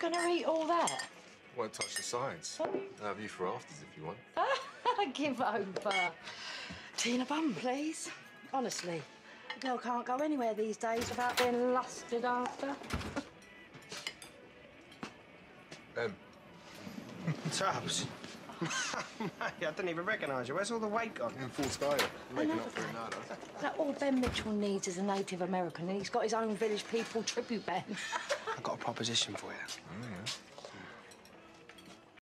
gonna eat all that? Won't touch the sides. I'll have you for afters if you want. Give over. Tea and a bun, please. Honestly, a girl can't go anywhere these days without being lusted after. Tubbs. Mate, I didn't even recognise you. Where's all the weight gone? In full style. Making up for it now, though. Now, all Ben Mitchell needs is a Native American, and he's got his own village people tribute band. I've got a proposition for you. Oh, yeah.